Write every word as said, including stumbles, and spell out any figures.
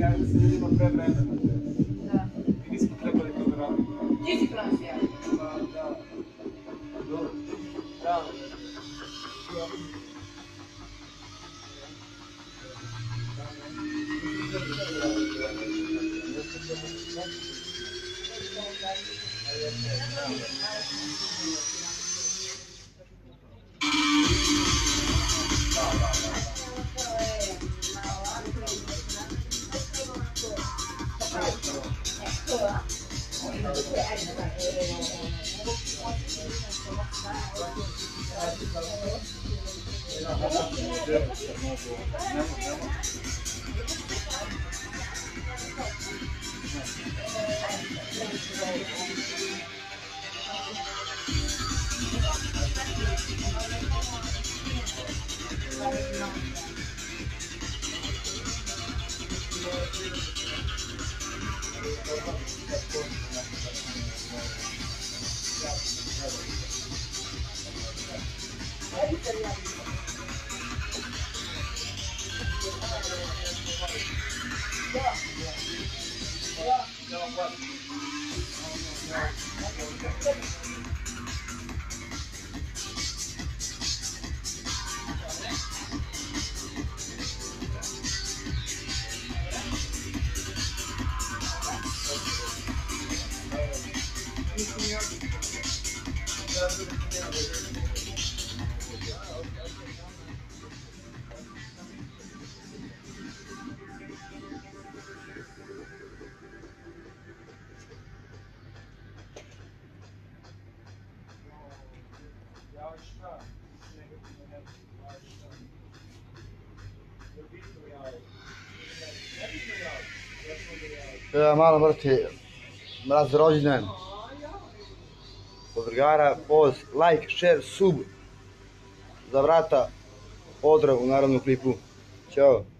javili sa ljudima pre vremena. Da. I nismo trebali to da radimo. Ti si prvo se javio? Pa, da. Dobro. Bravo. Ja, malo brate, mraz rođendan. Od drugara, poz, like, share, sub. Za vrata, pozdrav u narednom klipu. Ćao.